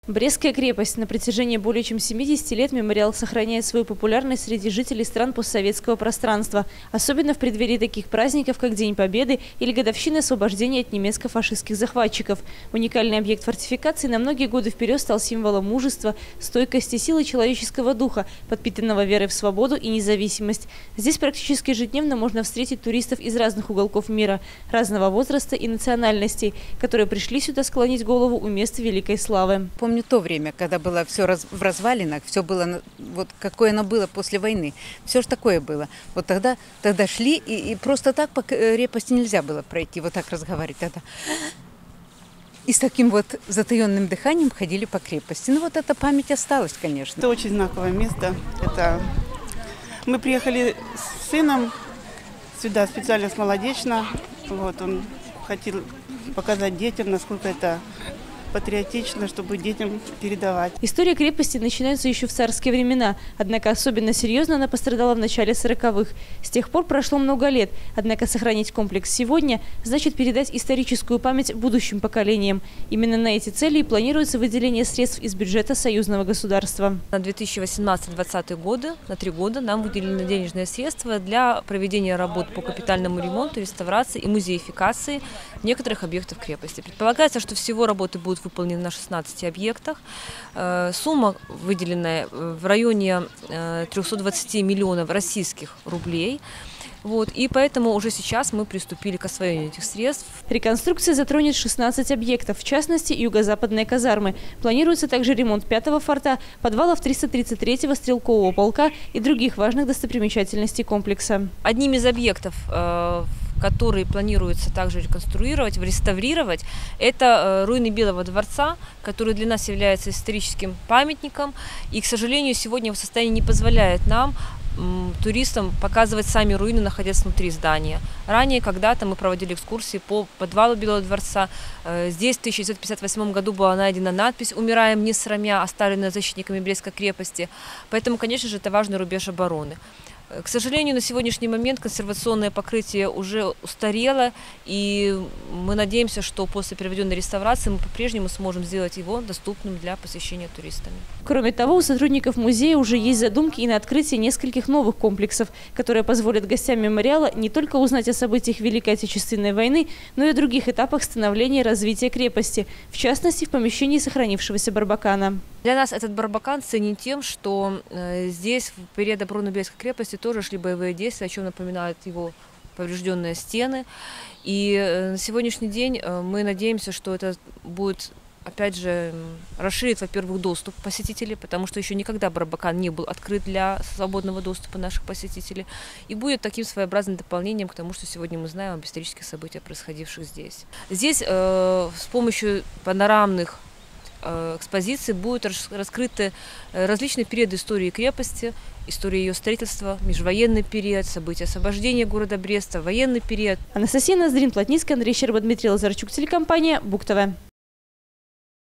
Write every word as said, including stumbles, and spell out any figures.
Брестская крепость. На протяжении более чем семидесяти лет мемориал сохраняет свою популярность среди жителей стран постсоветского пространства. Особенно в преддверии таких праздников, как День Победы или годовщина освобождения от немецко-фашистских захватчиков. Уникальный объект фортификации на многие годы вперед стал символом мужества, стойкости, силы человеческого духа, подпитанного верой в свободу и независимость. Здесь практически ежедневно можно встретить туристов из разных уголков мира, разного возраста и национальностей, которые пришли сюда склонить голову у мест великой славы. Помню то время, когда было все раз, в развалинах, все было, вот какое оно было после войны. Все же такое было. Вот тогда, тогда шли, и, и просто так по крепости нельзя было пройти, вот так разговаривать тогда. И с таким вот затаенным дыханием ходили по крепости. Ну вот эта память осталась, конечно. Это очень знаковое место. Это... Мы приехали с сыном сюда специально с Молодечно. Вот, он хотел показать детям, насколько это патриотично, чтобы детям передавать. История крепости начинается еще в царские времена, однако особенно серьезно она пострадала в начале сороковых. С тех пор прошло много лет, однако сохранить комплекс сегодня значит передать историческую память будущим поколениям. Именно на эти цели и планируется выделение средств из бюджета союзного государства. На две тысячи восемнадцатый — две тысячи двадцатый годы, на три года, нам выделены денежные средства для проведения работ по капитальному ремонту, реставрации и музеификации некоторых объектов крепости. Предполагается, что всего работы будут выполнены на шестнадцати объектах. Сумма, выделенная в районе трёхсот двадцати миллионов российских рублей. Вот, и поэтому уже сейчас мы приступили к освоению этих средств. Реконструкция затронет шестнадцать объектов, в частности, юго-западные казармы. Планируется также ремонт пятого форта, подвалов триста тридцать третьего стрелкового полка и других важных достопримечательностей комплекса. Одним из объектов, которые планируется также реконструировать, реставрировать, это руины Белого дворца, который для нас является историческим памятником. И, к сожалению, сегодня в состоянии не позволяет нам, туристам, показывать сами руины, находясь внутри здания. Ранее, когда-то мы проводили экскурсии по подвалу Белого дворца. Здесь в тысяча девятьсот пятьдесят восьмом году была найдена надпись «Умираем не срамя», оставленная защитниками Брестской крепости. Поэтому, конечно же, это важный рубеж обороны. К сожалению, на сегодняшний момент консервационное покрытие уже устарело, и мы надеемся, что после проведенной реставрации мы по-прежнему сможем сделать его доступным для посещения туристами. Кроме того, у сотрудников музея уже есть задумки и на открытие нескольких новых комплексов, которые позволят гостям мемориала не только узнать о событиях Великой Отечественной войны, но и о других этапах становления и развития крепости, в частности, в помещении сохранившегося Барбакана. Для нас этот Барбакан ценен тем, что э, здесь в период обороны Брестской крепости тоже шли боевые действия, о чем напоминают его поврежденные стены. И э, на сегодняшний день э, мы надеемся, что это будет, опять же, расширит, во-первых, доступ посетителей, потому что еще никогда Барбакан не был открыт для свободного доступа наших посетителей, и будет таким своеобразным дополнением к тому, что сегодня мы знаем об исторических событиях, происходивших здесь. Здесь э, с помощью панорамных экспозиции будут раскрыты различные периоды истории крепости, история ее строительства, межвоенный период, события освобождения города Бреста, военный период. Анастасия Ноздрин, Плотницкая, Андрей Щерба, Дмитрий Лазарчук, телекомпания БУК ТВ.